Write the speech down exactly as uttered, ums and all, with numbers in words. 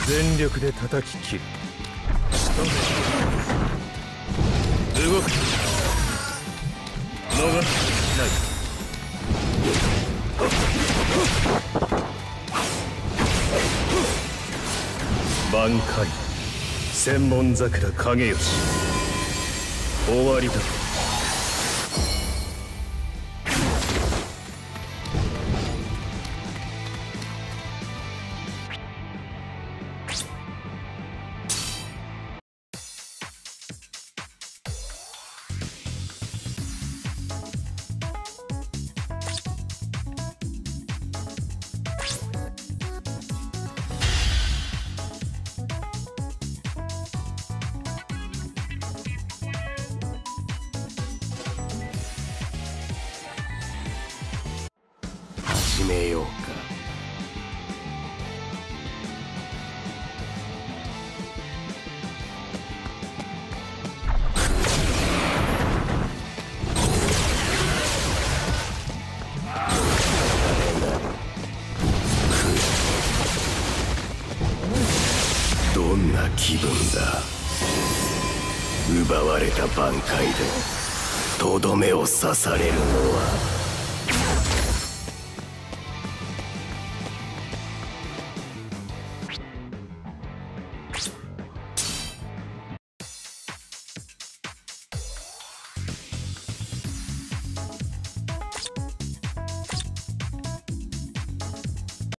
全力で叩き切る。仕留め動く。逃すない。挽回。千本桜影吉。終わりだ。 始めようか。どんな気分だ。奪われた挽回でとどめを刺されるのは。